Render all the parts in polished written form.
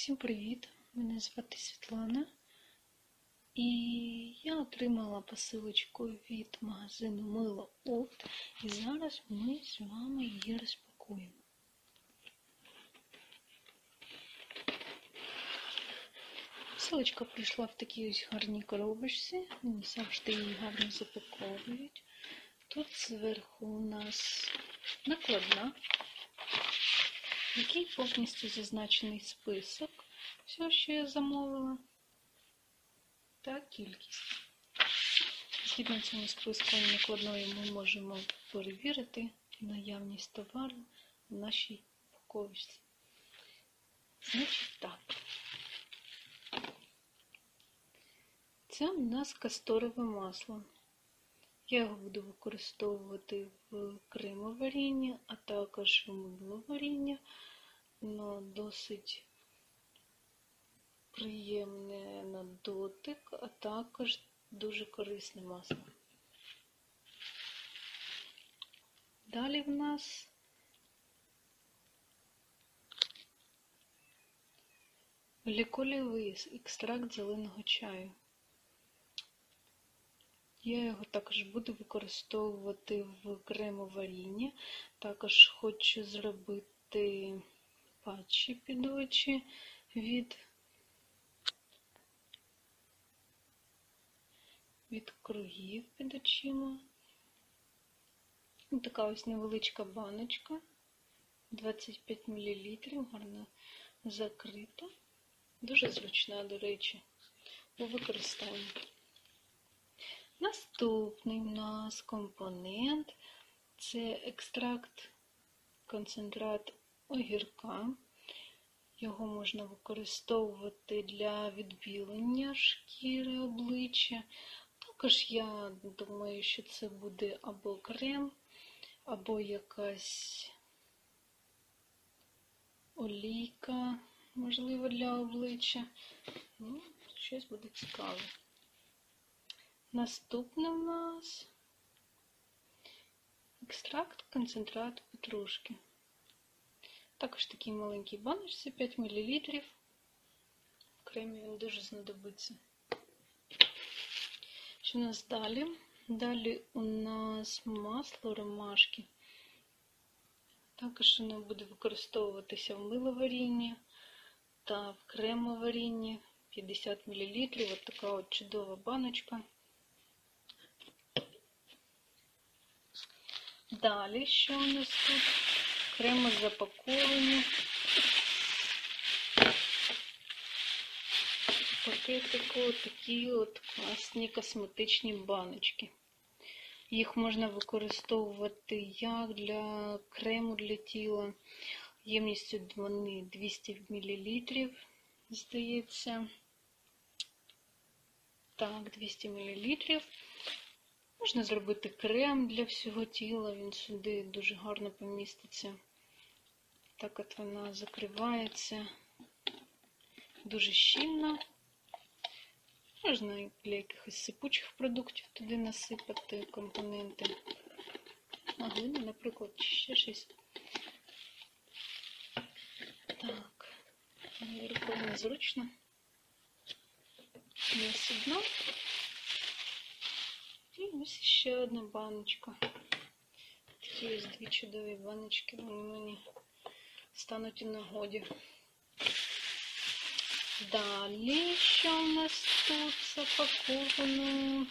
Всім привіт! Мене звати Світлана, і я отримала посилочку від магазину Мило Опт, і зараз ми з вами її розпакуємо. Посилочка прийшла в такій ось гарній коробочці, вони завжди її гарно запаковують. Тут зверху у нас накладна, в якій повністю зазначений список всього, що я замовила, та кількість. Згідно цьому списку накладної ми можемо перевірити наявність товару в нашій упаковці. Значить так. Це у нас касторове масло. Я його буду використовувати в крем-варінні, а також в миловарінні. Воно досить приємне на дотик, а також дуже корисне масло. Далі в нас гліколівий екстракт зеленого чаю. Я його також буду використовувати в крем-варінні. Також хочу зробити патчі під очі від кругів під очима. Ось така ось невеличка баночка, 25 мл, гарно закрита. Дуже зручна, до речі, у використанні. Наступний у нас компонент – це екстракт, концентрат огірка. Його можна використовувати для відбілення шкіри обличчя. Також я думаю, що це буде або крем, або якась олійка, можливо, для обличчя. Ну, щось буде цікаве. Наступне у нас екстракт, концентрат петрушки. Також такий маленький баночці, 5 мл. В кремі він дуже знадобиться. Що у нас далі? Далі у нас масло ромашки. Також воно буде використовуватися в миловарінні та в кремоварінні. 50 мл. Ось така от чудова баночка. Далі, що у нас тут? Креми запаковані. Пакетику такі от класні косметичні баночки. Їх можна використовувати як для крему для тіла. Ємністю вони 200 мл, здається. Так, 200 мл. Можна зробити крем для всього тіла, він сюди дуже гарно поміститься. Так от вона закривається дуже щільно. Можна і для якихось сипучих продуктів туди насипати компоненти. Глини, наприклад, чи ще щось. Так, рукою незручно. Ось одна. І ось ще одна баночка. Такі ось дві чудові баночки, вони мені стануть у нагоді. Далі, що у нас тут запаковано?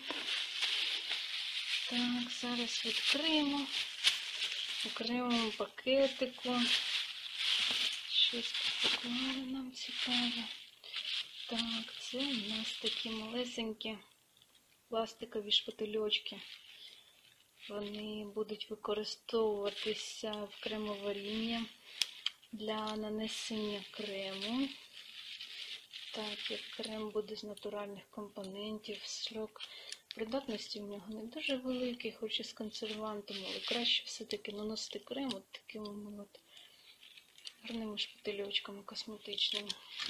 Так, зараз відкриємо. У окремому пакетику. Щось поклали нам цікаве. Так, це у нас такі малесенькі пластикові шпательочки. Вони будуть використовуватися в кремоварінні для нанесення крему. Так, як крем буде з натуральних компонентів, срок придатності в нього не дуже великий, хоч і з консервантом, але краще все-таки наносити крем от такими от гарними шпательочками косметичними.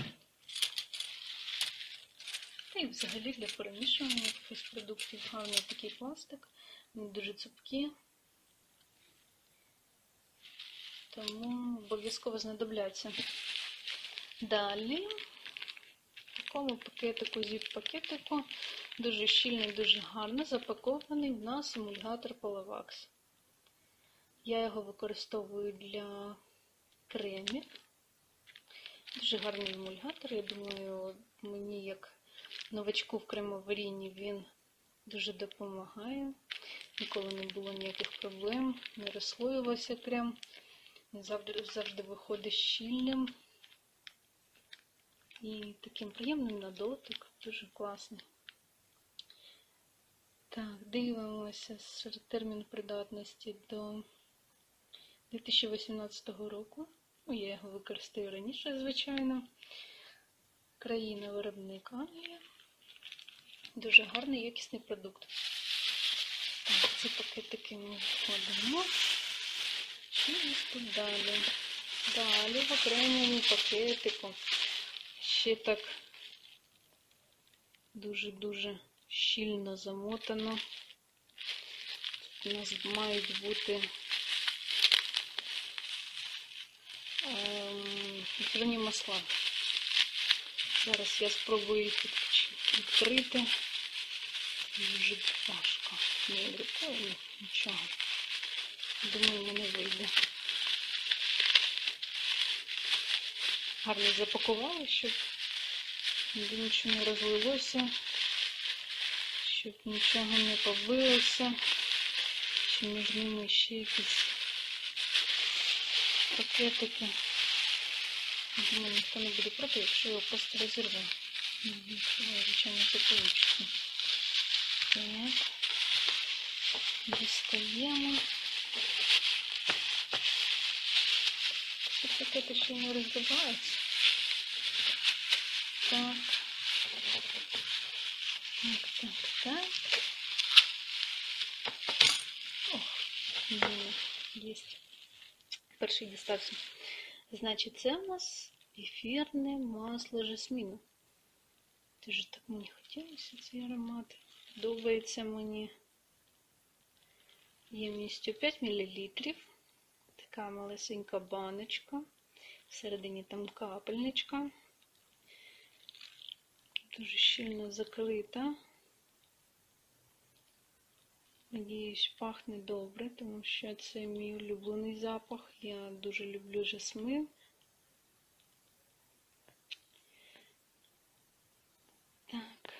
Та і взагалі для перемішування якихось продуктів гарний такий пластик, вони дуже цупкі, тому обов'язково знадобляться. Далі в такому пакетику, зіп-пакетику, дуже щільний, дуже гарно запакований в нас емульгатор Polavax. Я його використовую для кремів. Дуже гарний емульгатор, я думаю, мені як новачку в кремоварінні він дуже допомагає. Ніколи не було ніяких проблем, не розслоювався крем, завжди виходить щільним і таким приємним на дотик, дуже класний. Так, дивимося, термін придатності до 2018 року. Я його використаю раніше, звичайно. Країна виробник Англія. Дуже гарний, якісний продукт. Так, ці пакетики ми вкладемо. Що у нас тут далі? Далі в окремому пакетику. Ще так дуже-дуже щільно замотано. Тут у нас мають бути ефірні масла. Зараз я спробую їх відкрити. Дуже важко. Не рукою, нічого. Думаю, мене вийде. Гарно запакувала, щоб нічого не розлилося, щоб нічого не побилося, чи між ними ще якісь пакетики. Думаю, ніхто не буде проти, якщо його просто розірву. Звичайно, це вийде. Так, дістаємо. Ці пакети ще не розбиваються. Так. Так. Ох, є. Перший дістався. Значить, це у нас ефірне масло жасміну. Дуже так мені хотілося цей аромат. Подобається мені. Ємністю 5 мл. Така малесенька баночка. Всередині там капельничка. Дуже щільно закрита. Надіюсь, пахне добре, тому що це мій улюблений запах. Я дуже люблю жасмин. Так.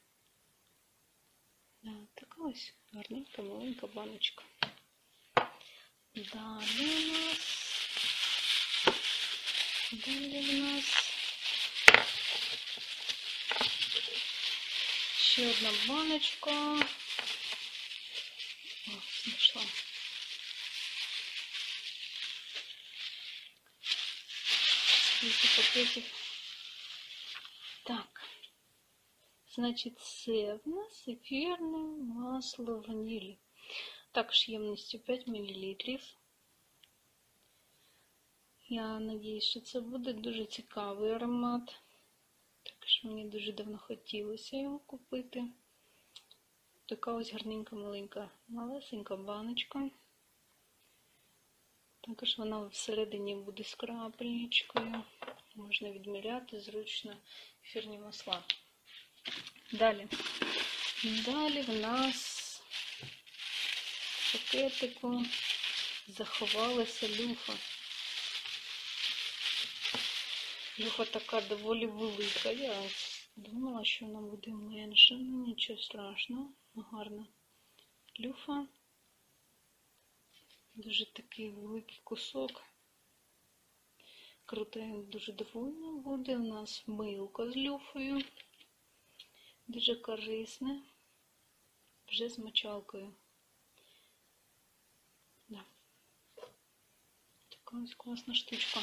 Така ось гарненька, маленька баночка. Далі в нас ще одна баночка. О, знайшла. Скільки пакетів. Так. Значить, це в нас ефірне масло ванілі. Також ємністю 5 мл. Я надіюсь, що це буде дуже цікавий аромат. Також мені дуже давно хотілося його купити. Така ось гарненька маленька, малесенька баночка. Також вона всередині буде з крапельничкою. Можна відміряти зручно ефірні масла. Далі в нас в пакетику заховалася люфа. Люфа така доволі велика. Я думала, що вона буде менше, ну нічого страшного, гарна люфа. Дуже такий великий кусок. Круто, дуже довольна буде. У нас милко з люфою. Дуже корисне. Вже з мочалкою. Да. Така ось класна штучка.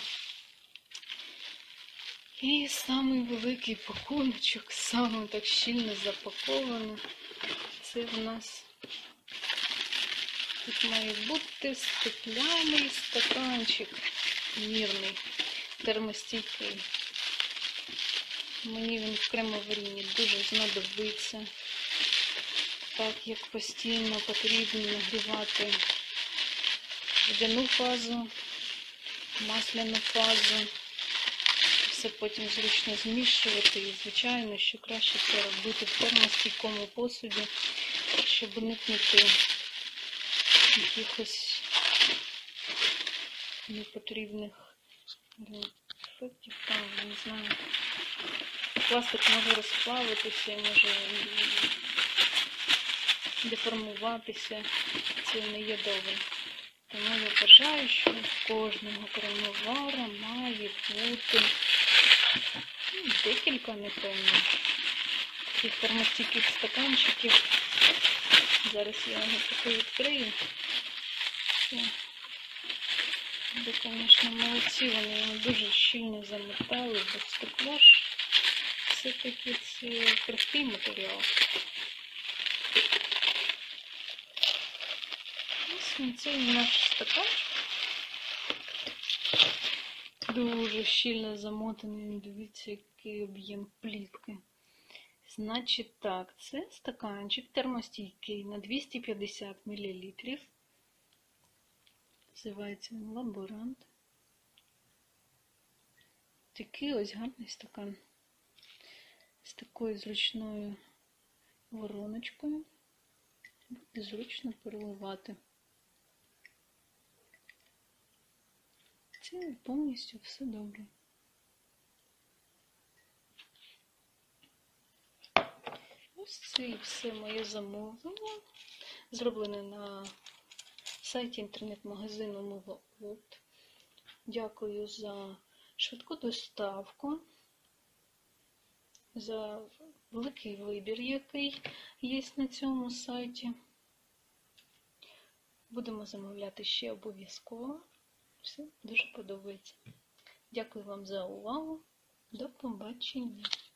І самий великий пакуночок, саме так щільно запаковано. Це в нас тут має бути стекляний стаканчик мірний, термостійкий. Мені він в кремоварінні дуже знадобиться, так як постійно потрібно нагрівати водяну фазу, масляну фазу. все потім зручно змішувати. І, звичайно, що краще це робити в термостійкому посуді, щоб уникнути якихось непотрібних ефектів. Там, не знаю, пластик може розплавитися, може деформуватися. Це не є добре. Тому я вважаю, що в кожного кремовара має бути декілька, напевно, таких термостійких стаканчиків. Зараз я його таки відкрию. Це, звісно, молодці, вони його дуже щільно замотали, бо стекло ж все-таки це крихкий матеріал. Ось цей наш стаканчик. Дуже щільно замотаний, дивіться, який об'єм плівки. Значить так, це стаканчик термостійкий на 250 мл. Називається він Лаборант. Такий ось гарний стакан. З такою зручною вороночкою. Буде зручно переливати. Це повністю все добре. Ось це і все моє замовлення. Зроблене на сайті інтернет-магазину Мова Опт. Дякую за швидку доставку, за великий вибір, який є на цьому сайті. Будемо замовляти ще обов'язково. Все дуже подобається. Дякую вам за увагу. До побачення.